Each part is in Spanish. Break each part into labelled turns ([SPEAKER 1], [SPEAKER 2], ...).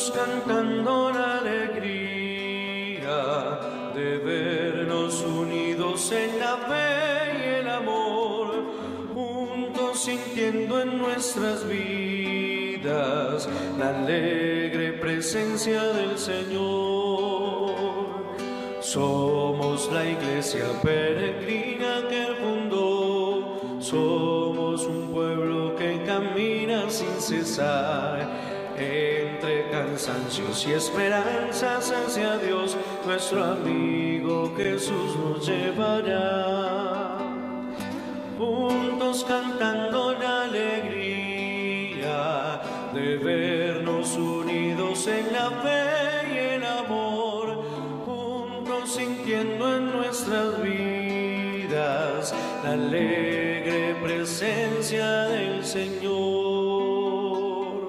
[SPEAKER 1] juntos cantando la alegría de vernos unidos en la fe y el amor, juntos sintiendo en nuestras vidas la alegre presencia del Señor. Somos la iglesia peregrina que Él fundó, somos un pueblo que camina sin cesar, entre cansancios y esperanzas hacia Dios, nuestro amigo Jesús nos llevará. Juntos cantando la alegría de vernos unidos en la fe y el amor, juntos sintiendo en nuestras vidas la alegre presencia del Señor.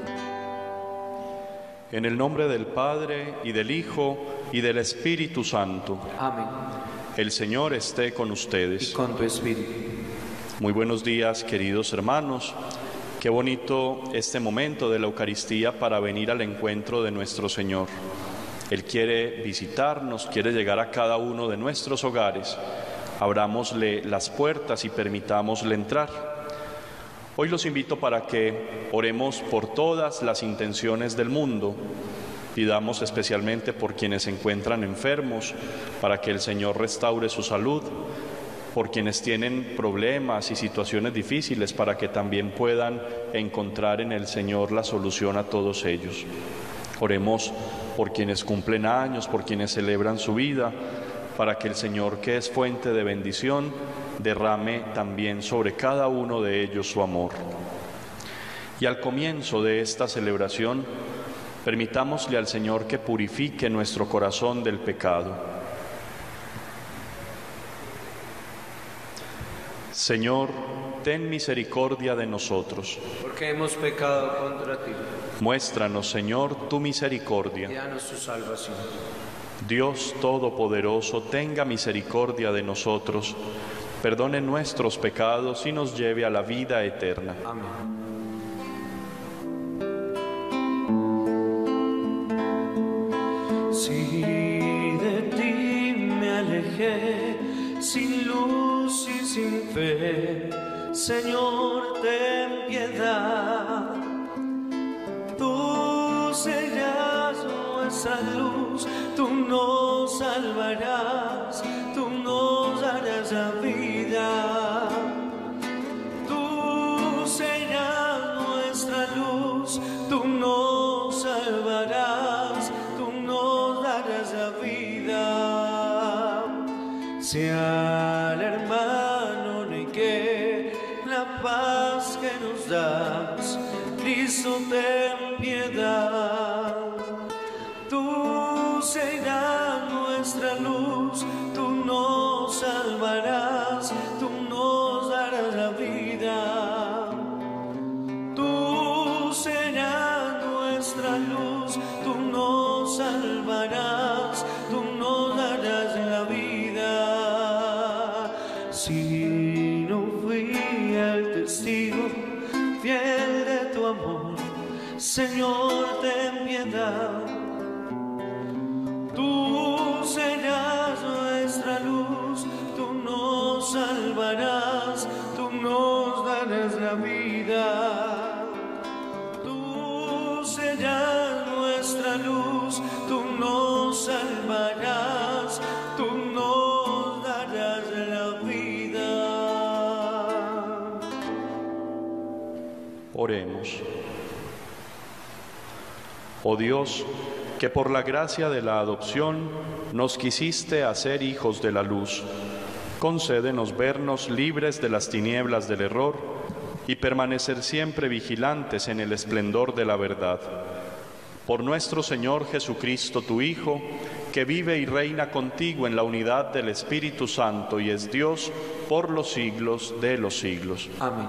[SPEAKER 2] En el nombre del Padre, y del Hijo, y del Espíritu Santo.
[SPEAKER 1] Amén.
[SPEAKER 2] El Señor esté con ustedes.
[SPEAKER 1] Y con tu espíritu.
[SPEAKER 2] Muy buenos días, queridos hermanos. Qué bonito este momento de la Eucaristía para venir al encuentro de nuestro Señor. Él quiere visitarnos, quiere llegar a cada uno de nuestros hogares. Abrámosle las puertas y permitámosle entrar. Hoy los invito para que oremos por todas las intenciones del mundo. Pidamos especialmente por quienes se encuentran enfermos, para que el Señor restaure su salud, por quienes tienen problemas y situaciones difíciles, para que también puedan encontrar en el Señor la solución a todos ellos. Oremos por quienes cumplen años, por quienes celebran su vida, para que el Señor, que es fuente de bendición, derrame también sobre cada uno de ellos su amor. Y al comienzo de esta celebración, permitámosle al Señor que purifique nuestro corazón del pecado. Señor, ten misericordia de nosotros.
[SPEAKER 1] Porque hemos pecado contra ti.
[SPEAKER 2] Muéstranos, Señor, tu misericordia.
[SPEAKER 1] Y danos tu salvación.
[SPEAKER 2] Dios Todopoderoso, tenga misericordia de nosotros, perdone nuestros pecados y nos lleve a la vida eterna.
[SPEAKER 1] Amén. Si de ti me alejé, sin luz y sin fe, Señor, ten piedad. Tú serás nuestra luz, tú nos salvarás, tú nos darás la vida. Tú serás nuestra luz, tú nos salvarás, tú nos darás la vida. Si al hermano negué la paz que nos das, Cristo, ten piedad. Tú serás nuestra luz, tú nos salvarás, tú nos darás la vida. Tú serás nuestra luz, tú nos salvarás, tú nos darás la vida. Si no fui el testigo fiel de tu amor, Señor, ten piedad. Tú serás nuestra luz, tú nos salvarás, tú nos darás la vida. Tú serás nuestra luz, tú nos salvarás, tú nos darás la vida.
[SPEAKER 2] Oremos. Oh Dios, que por la gracia de la adopción nos quisiste hacer hijos de la luz, concédenos vernos libres de las tinieblas del error y permanecer siempre vigilantes en el esplendor de la verdad. Por nuestro Señor Jesucristo, tu Hijo, que vive y reina contigo en la unidad del Espíritu Santo y es Dios por los siglos de los siglos.
[SPEAKER 1] Amén.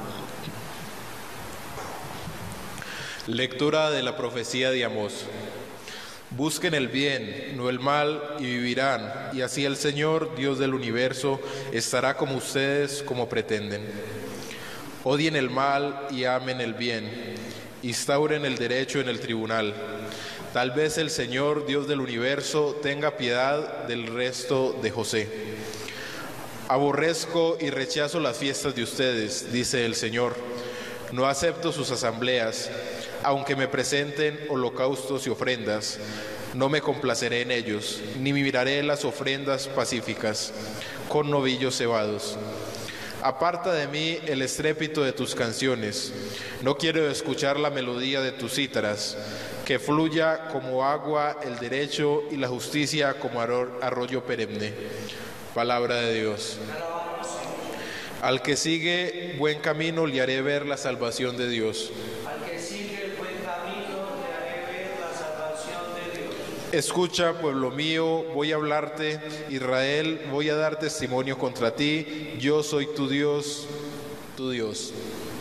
[SPEAKER 3] Lectura de la profecía de Amós. Busquen el bien, no el mal, y vivirán, y así el Señor, Dios del universo, estará como ustedes como pretenden. Odien el mal y amen el bien. instauren el derecho en el tribunal. Tal vez el Señor, Dios del universo, tenga piedad del resto de José. Aborrezco y rechazo las fiestas de ustedes, dice el Señor. No acepto sus asambleas, aunque me presenten holocaustos y ofrendas. No me complaceré en ellos, ni miraré las ofrendas pacíficas con novillos cebados. Aparta de mí el estrépito de tus canciones. No quiero escuchar la melodía de tus cítaras. Que fluya como agua el derecho y la justicia como arroyo perenne. Palabra de Dios. Al que sigue buen camino le haré ver la salvación de Dios.
[SPEAKER 1] Al que sigue el buen camino le haré ver la salvación de Dios.
[SPEAKER 3] Escucha, pueblo mío, voy a hablarte, Israel, voy a dar testimonio contra ti. Yo soy tu Dios, tu Dios.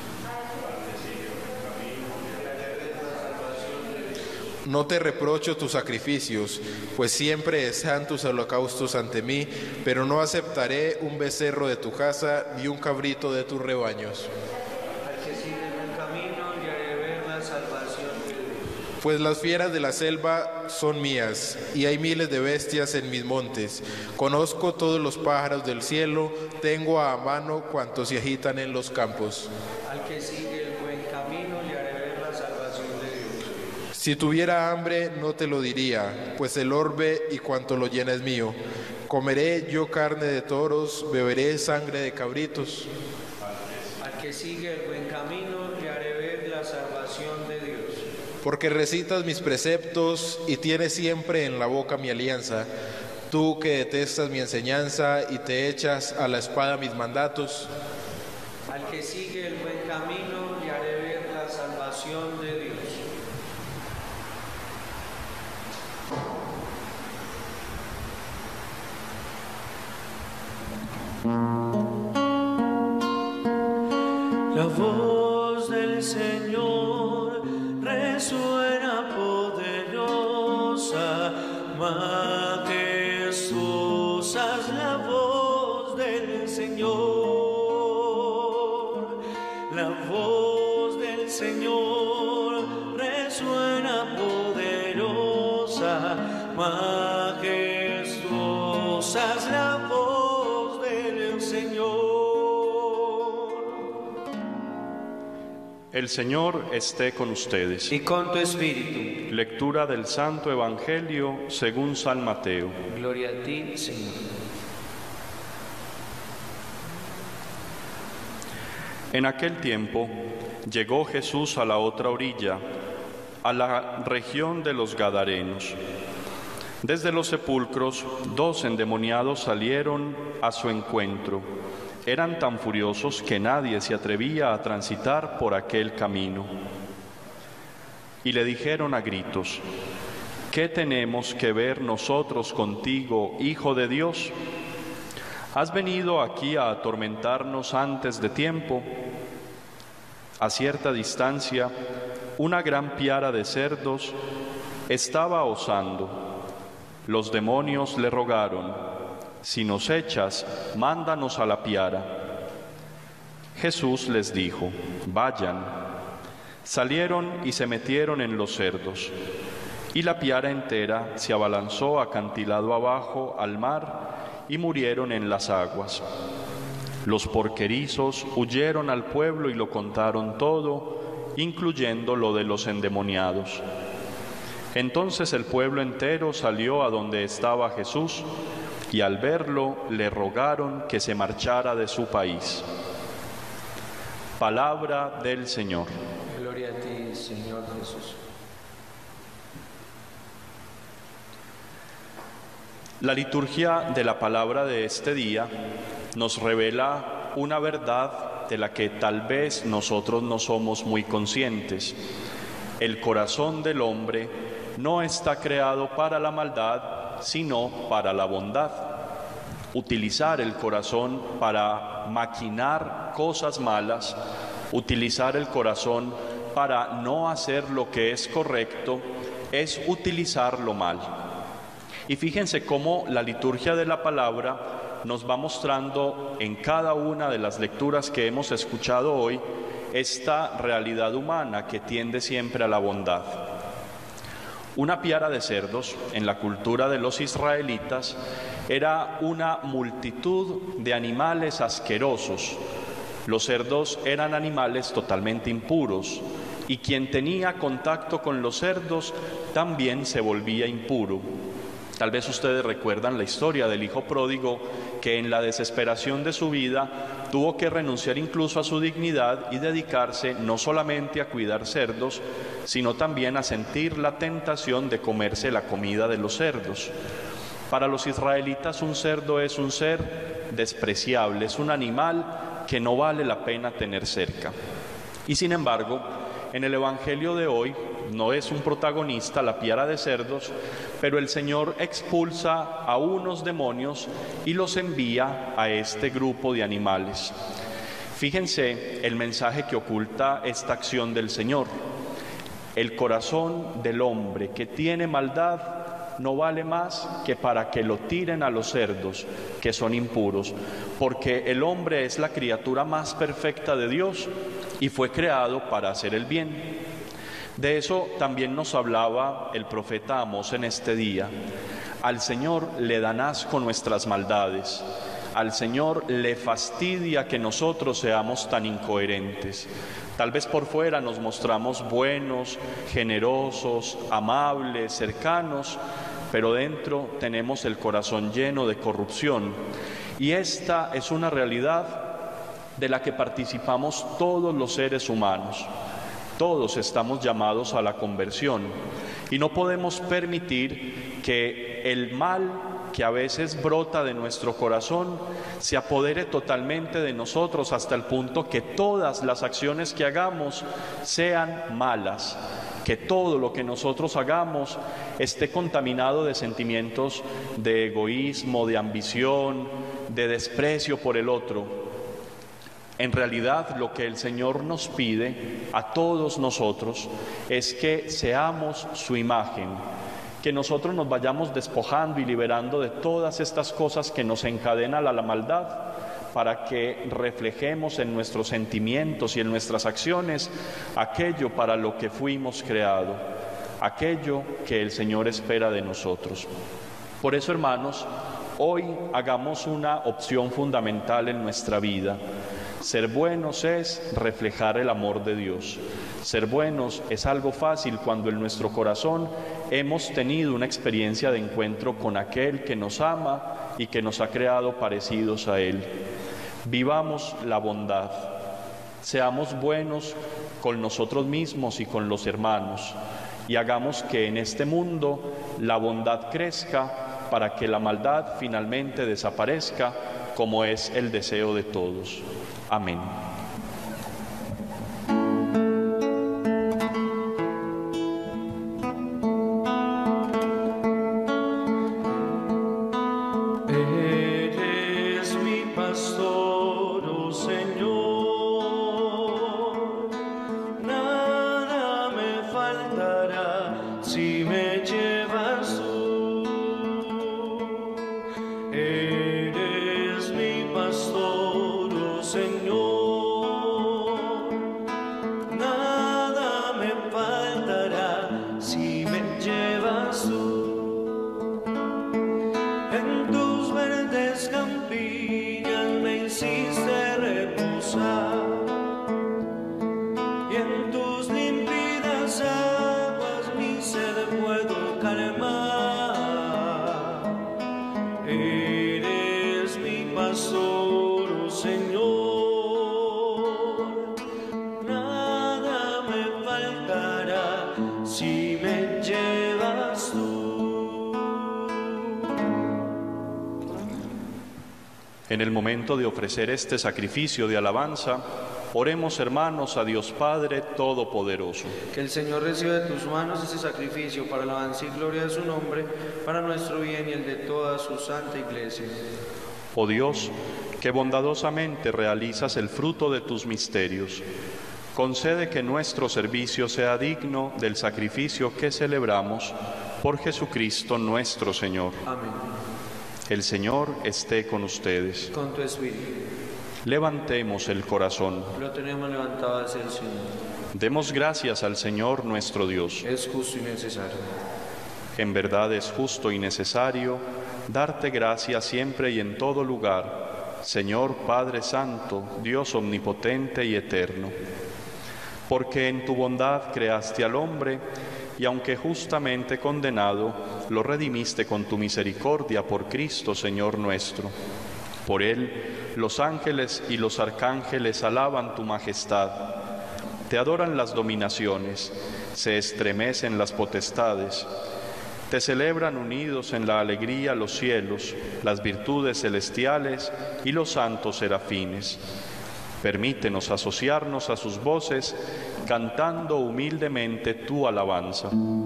[SPEAKER 3] No te reprocho tus sacrificios, pues siempre están tus holocaustos ante mí, pero no aceptaré un becerro de tu casa ni un cabrito de tus rebaños.
[SPEAKER 1] Al que sigue el buen camino le haré ver la salvación de Dios.
[SPEAKER 3] Pues las fieras de la selva son mías, y hay miles de bestias en mis montes. Conozco todos los pájaros del cielo, tengo a mano cuantos se agitan en los campos.
[SPEAKER 1] Al que sigue el buen camino le haré ver la salvación de Dios.
[SPEAKER 3] Si tuviera hambre no te lo diría, pues el orbe y cuanto lo llena es mío. Comeré yo carne de toros, beberé sangre de cabritos.
[SPEAKER 1] Al que sigue el buen camino le haré ver la salvación de Dios.
[SPEAKER 3] Porque recitas mis preceptos y tienes siempre en la boca mi alianza. Tú que detestas mi enseñanza y te echas a la espada mis mandatos.
[SPEAKER 1] Al que sigue el buen camino le haré ver la salvación de Dios. La voz del Señor resuena poderosa, majestuosa es la voz del Señor. La voz del Señor resuena poderosa, majestuosa es la voz del Señor.
[SPEAKER 2] El Señor esté con ustedes.
[SPEAKER 1] Y con tu espíritu.
[SPEAKER 2] Lectura del Santo Evangelio según San Mateo.
[SPEAKER 1] Gloria a ti, Señor.
[SPEAKER 2] En aquel tiempo llegó Jesús a la otra orilla, a la región de los Gadarenos. Desde los sepulcros, 2 endemoniados salieron a su encuentro. Eran tan furiosos que nadie se atrevía a transitar por aquel camino. Y le dijeron a gritos: ¿qué tenemos que ver nosotros contigo, Hijo de Dios? ¿Has venido aquí a atormentarnos antes de tiempo? A cierta distancia, una gran piara de cerdos estaba osando. Los demonios le rogaron: si nos echas, mándanos a la piara. Jesús les dijo: vayan. Salieron y se metieron en los cerdos, y la piara entera se abalanzó acantilado abajo al mar y murieron en las aguas. Los porquerizos huyeron al pueblo y lo contaron todo, incluyendo lo de los endemoniados. Entonces el pueblo entero salió a donde estaba Jesús, y al verlo le rogaron que se marchara de su país. Palabra del Señor.
[SPEAKER 1] Gloria a ti, Señor Jesús.
[SPEAKER 2] La liturgia de la palabra de este día nos revela una verdad de la que tal vez nosotros no somos muy conscientes. El corazón del hombre no está creado para la maldad, sino para la bondad. Utilizar el corazón para maquinar cosas malas, utilizar el corazón para no hacer lo que es correcto, es utilizarlo mal. Y fíjense cómo la liturgia de la palabra nos va mostrando en cada una de las lecturas que hemos escuchado hoy esta realidad humana que tiende siempre a la bondad. Una piara de cerdos, en la cultura de los israelitas, era una multitud de animales asquerosos. Los cerdos eran animales totalmente impuros, y quien tenía contacto con los cerdos también se volvía impuro. Tal vez ustedes recuerdan la historia del hijo pródigo que en la desesperación de su vida tuvo que renunciar incluso a su dignidad y dedicarse no solamente a cuidar cerdos, sino también a sentir la tentación de comerse la comida de los cerdos. Para los israelitas un cerdo es un ser despreciable, es un animal que no vale la pena tener cerca. Y sin embargo, en el Evangelio de hoy no es un protagonista la piara de cerdos, pero el Señor expulsa a unos demonios y los envía a este grupo de animales. Fíjense el mensaje que oculta esta acción del Señor. El corazón del hombre que tiene maldad no vale más que para que lo tiren a los cerdos, que son impuros, porque el hombre es la criatura más perfecta de Dios y fue creado para hacer el bien. De eso también nos hablaba el profeta Amós en este día. Al Señor le dan asco nuestras maldades, al Señor le fastidia que nosotros seamos tan incoherentes. Tal vez por fuera nos mostramos buenos, generosos, amables, cercanos, pero dentro tenemos el corazón lleno de corrupción. Y esta es una realidad de la que participamos todos los seres humanos. Todos estamos llamados a la conversión y no podemos permitir que el mal que a veces brota de nuestro corazón se apodere totalmente de nosotros hasta el punto que todas las acciones que hagamos sean malas, que todo lo que nosotros hagamos esté contaminado de sentimientos de egoísmo, de ambición, de desprecio por el otro. En realidad, lo que el Señor nos pide a todos nosotros es que seamos su imagen, que nosotros nos vayamos despojando y liberando de todas estas cosas que nos encadenan a la maldad, para que reflejemos en nuestros sentimientos y en nuestras acciones aquello para lo que fuimos creados, aquello que el Señor espera de nosotros. Por eso, hermanos, hoy hagamos una opción fundamental en nuestra vida. Ser buenos es reflejar el amor de Dios. Ser buenos es algo fácil cuando en nuestro corazón hemos tenido una experiencia de encuentro con aquel que nos ama y que nos ha creado parecidos a Él. Vivamos la bondad. Seamos buenos con nosotros mismos y con los hermanos. Y hagamos que en este mundo la bondad crezca para que la maldad finalmente desaparezca, como es el deseo de todos. Amén.
[SPEAKER 1] Eres mi pastor, oh Señor, nada me faltará si me llevas tú. Eres mi pastor, oh Señor, nada me faltará si me llevas tú. En tus verdes campiñas me hiciste reposar, y en tus límpidas aguas mi sed puedo calmar. Eres mi pastor, oh Señor, nada me faltará si me llevas tú.
[SPEAKER 2] En el momento de ofrecer este sacrificio de alabanza, oremos, hermanos, a Dios Padre Todopoderoso.
[SPEAKER 4] Que el Señor reciba de tus manos este sacrificio para la alabanza y gloria de su nombre, para nuestro bien y el de toda su santa Iglesia.
[SPEAKER 2] Oh Dios, que bondadosamente realizas el fruto de tus misterios, concede que nuestro servicio sea digno del sacrificio que celebramos por Jesucristo nuestro Señor.
[SPEAKER 4] Amén.
[SPEAKER 2] El Señor esté con ustedes.
[SPEAKER 4] Con tu espíritu.
[SPEAKER 2] Levantemos el corazón.
[SPEAKER 4] Lo tenemos levantado hacia el Señor.
[SPEAKER 2] Demos gracias al Señor nuestro Dios.
[SPEAKER 4] Es justo y necesario.
[SPEAKER 2] En verdad es justo y necesario darte gracias siempre y en todo lugar, Señor Padre Santo, Dios omnipotente y eterno. Porque en tu bondad creaste al hombre, y aunque justamente condenado, lo redimiste con tu misericordia por Cristo, Señor nuestro. Por Él, los ángeles y los arcángeles alaban tu majestad. Te adoran las dominaciones, se estremecen las potestades. Te celebran unidos en la alegría los cielos, las virtudes celestiales y los santos serafines. Permítenos asociarnos a sus voces, cantando humildemente tu alabanza.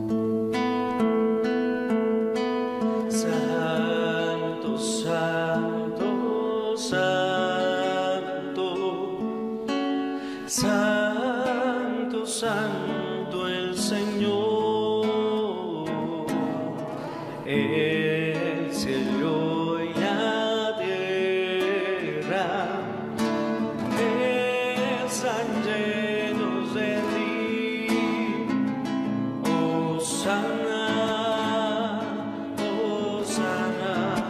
[SPEAKER 1] Santo, santo, santo, santo, santo el Señor, el cielo y la tierra están llenos de ti. Hosana, Hosana,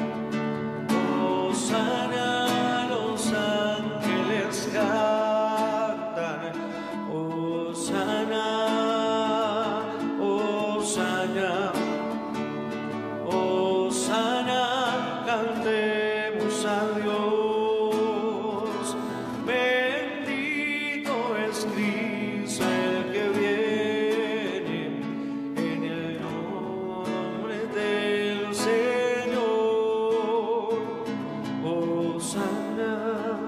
[SPEAKER 1] Hosana, los ángeles cantan. Hosana, Hosana, Hosana, cantemos a Dios. Bendito es Cristo el que viene en el nombre del Señor. Hosana,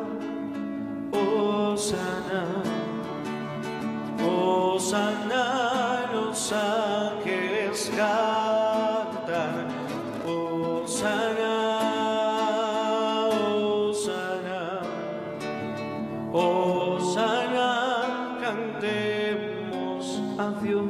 [SPEAKER 1] Hosana, Hosana, los ángeles cantan. Hosana, Hosana, Hosana, cantemos a Dios.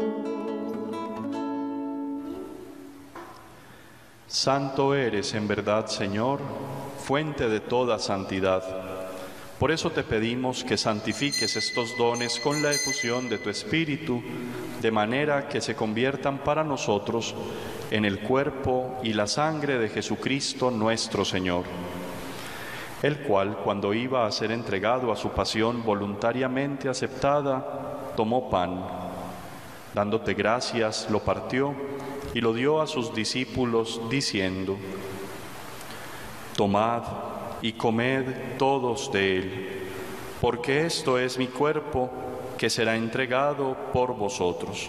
[SPEAKER 2] Santo eres en verdad, Señor, fuente de toda santidad. Por eso te pedimos que santifiques estos dones con la efusión de tu Espíritu, de manera que se conviertan para nosotros en el cuerpo y la sangre de Jesucristo nuestro Señor, el cual, cuando iba a ser entregado a su pasión voluntariamente aceptada, tomó pan. Dándote gracias, lo partió y lo dio a sus discípulos, diciendo: Tomad y comed todos de él, porque esto es mi cuerpo que será entregado por vosotros.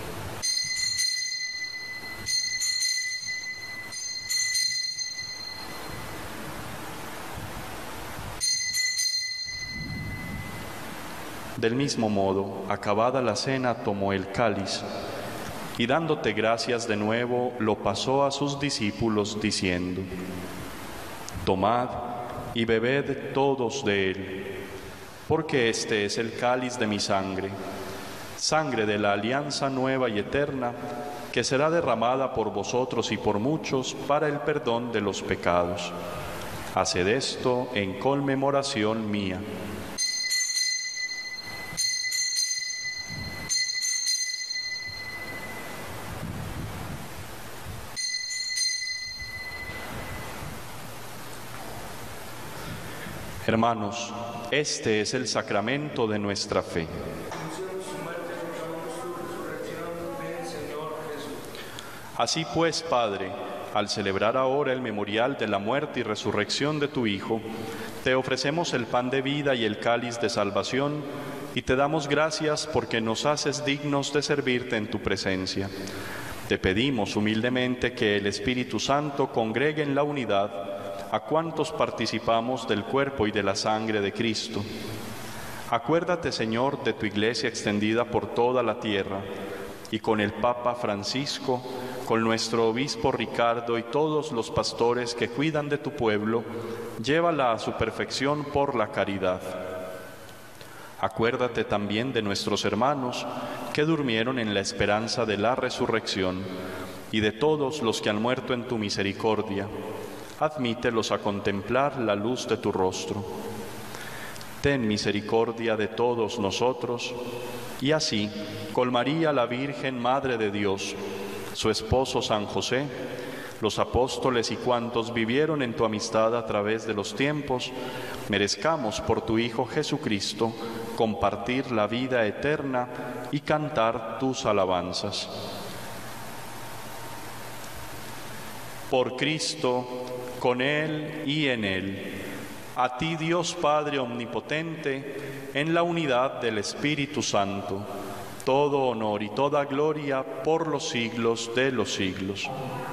[SPEAKER 2] Del mismo modo, acabada la cena, tomó el cáliz y dándote gracias de nuevo, lo pasó a sus discípulos diciendo: Tomad y bebed todos de él, porque este es el cáliz de mi sangre, sangre de la alianza nueva y eterna, que será derramada por vosotros y por muchos para el perdón de los pecados. Haced esto en conmemoración mía. Hermanos, este es el sacramento de nuestra fe. Así pues, Padre, al celebrar ahora el memorial de la muerte y resurrección de tu Hijo, te ofrecemos el pan de vida y el cáliz de salvación, y te damos gracias porque nos haces dignos de servirte en tu presencia. Te pedimos humildemente que el Espíritu Santo congregue en la unidad a cuantos participamos del cuerpo y de la sangre de Cristo. Acuérdate, Señor, de tu Iglesia extendida por toda la tierra, y con el Papa Francisco, con nuestro Obispo Ricardo y todos los pastores que cuidan de tu pueblo, llévala a su perfección por la caridad. Acuérdate también de nuestros hermanos que durmieron en la esperanza de la resurrección, y de todos los que han muerto en tu misericordia. admítelos a contemplar la luz de tu rostro. Ten misericordia de todos nosotros, y así, con María la Virgen, Madre de Dios, su esposo San José, los apóstoles y cuantos vivieron en tu amistad a través de los tiempos, merezcamos por tu Hijo Jesucristo compartir la vida eterna y cantar tus alabanzas. Por Cristo, con Él y en Él, a ti Dios Padre Omnipotente, en la unidad del Espíritu Santo, todo honor y toda gloria por los siglos de los siglos.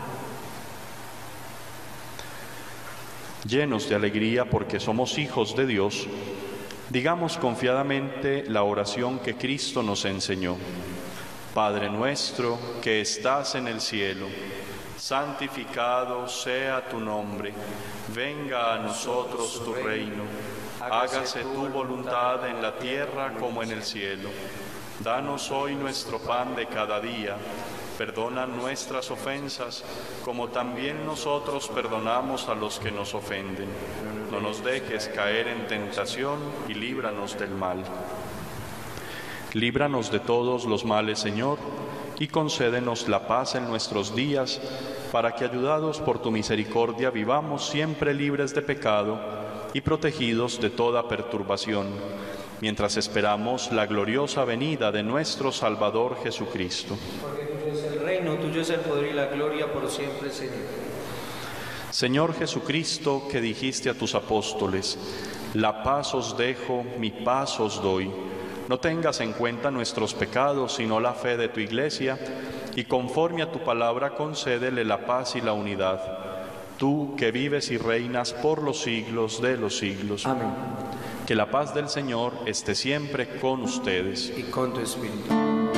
[SPEAKER 2] Llenos de alegría porque somos hijos de Dios, digamos confiadamente la oración que Cristo nos enseñó. Padre nuestro que estás en el cielo, santificado sea tu nombre, venga a nosotros tu reino, hágase tu voluntad en la tierra como en el cielo. Danos hoy nuestro pan de cada día, perdona nuestras ofensas, como también nosotros perdonamos a los que nos ofenden. No nos dejes caer en tentación y líbranos del mal. Líbranos de todos los males, Señor, y concédenos la paz en nuestros días, para que, ayudados por tu misericordia, vivamos siempre libres de pecado y protegidos de toda perturbación, mientras esperamos la gloriosa venida de nuestro Salvador Jesucristo.
[SPEAKER 4] Porque tuyo es el reino, tuyo es el poder y la gloria por siempre, Señor.
[SPEAKER 2] Señor Jesucristo, que dijiste a tus apóstoles, la paz os dejo, mi paz os doy. No tengas en cuenta nuestros pecados, sino la fe de tu Iglesia, y conforme a tu palabra concédele la paz y la unidad. Tú que vives y reinas por los siglos de los siglos.
[SPEAKER 4] Amén.
[SPEAKER 2] Que la paz del Señor esté siempre con ustedes.
[SPEAKER 4] Y con tu espíritu.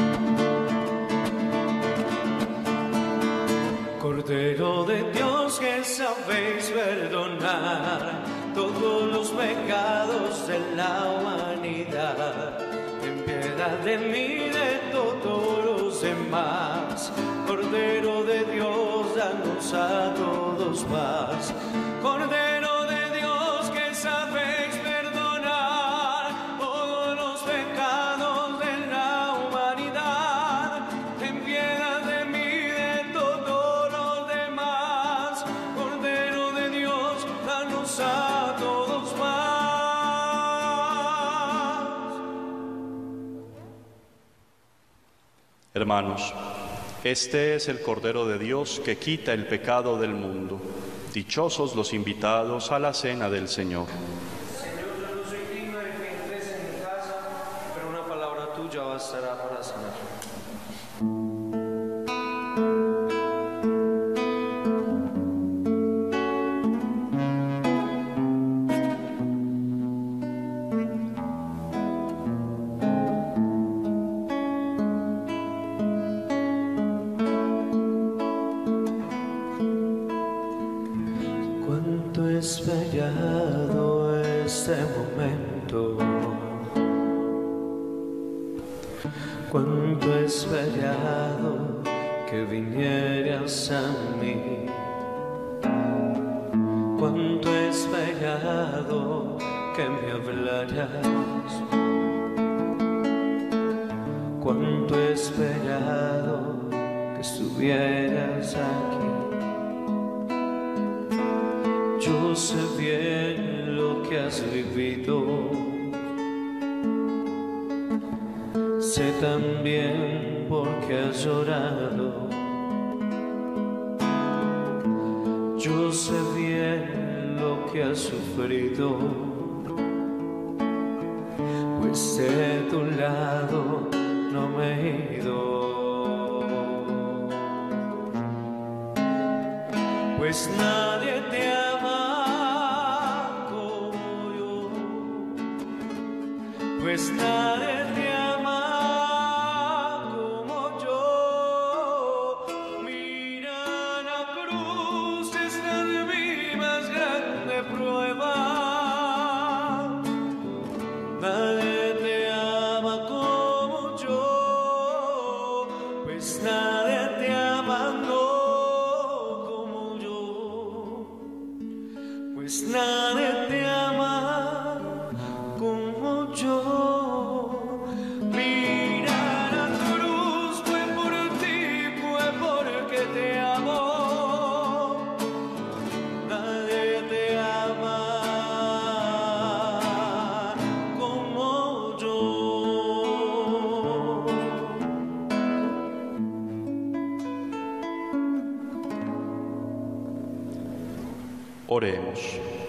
[SPEAKER 1] Cordero de Dios, que sabéis perdonar todos los pecados de la humanidad, ten piedad de mí y de todos los demás. Cordero de Dios, danos a todos paz. Cordero de Dios, que sabéis perdonar todos los pecados de la humanidad, ten piedad de mí y de todos los demás. Cordero de Dios, danos a todos paz.
[SPEAKER 2] Hermanos, este es el Cordero de Dios que quita el pecado del mundo. Dichosos los invitados a la cena del Señor.
[SPEAKER 4] Señor, yo no soy digno de que entres en mi casa, pero una palabra tuya bastará para sanar.
[SPEAKER 1] Cuánto he esperado este momento, cuánto he esperado que vinieras a mí, cuánto he esperado que me hablaras, cuánto he esperado que estuvieras aquí. Yo sé bien lo que has vivido, sé también por qué has llorado. Yo sé bien lo que has sufrido, pues de tu lado no me he ido. Pues nadie te ama como yo, pues nadie te ama como yo. Mira la cruz, esta es mi más grande prueba. Nadie te ama como yo, pues nadie te ama como yo.
[SPEAKER 2] Oremos.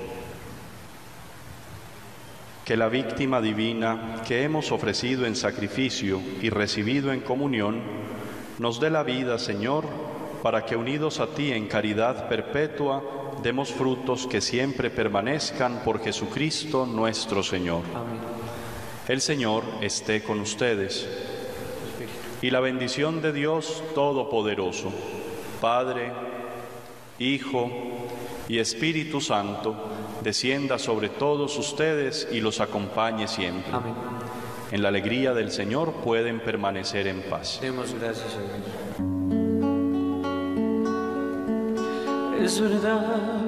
[SPEAKER 2] Que la víctima divina que hemos ofrecido en sacrificio y recibido en comunión nos dé la vida, Señor, para que unidos a ti en caridad perpetua demos frutos que siempre permanezcan por Jesucristo nuestro Señor.
[SPEAKER 4] Amén.
[SPEAKER 2] El Señor esté con ustedes. Y la bendición de Dios Todopoderoso, Padre, Hijo y Espíritu Santo, descienda sobre todos ustedes y los acompañe siempre.
[SPEAKER 4] Amén.
[SPEAKER 2] En la alegría del Señor pueden permanecer en paz.
[SPEAKER 4] Demos gracias a Dios.
[SPEAKER 1] Es verdad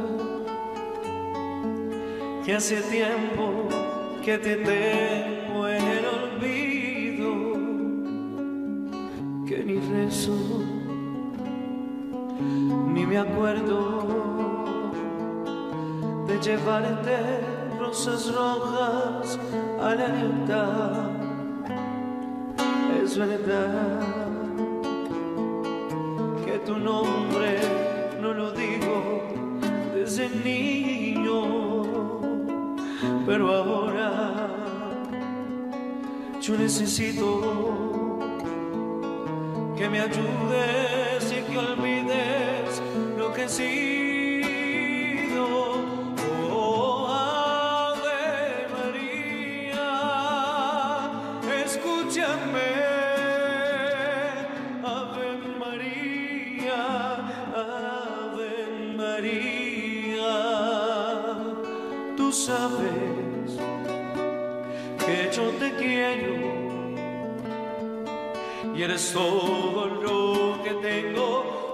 [SPEAKER 1] que hace tiempo que te tengo en el olvido, que ni rezo, ni me acuerdo de llevarte rosas rojas al altar. Es verdad que tu nombre no lo digo desde niño, pero ahora yo necesito que me ayudes y que olvides lo que he sido. Oh, Ave María, escúchame. Ave María, Ave María, tú sabes que yo te quiero y eres todo lo que tengo.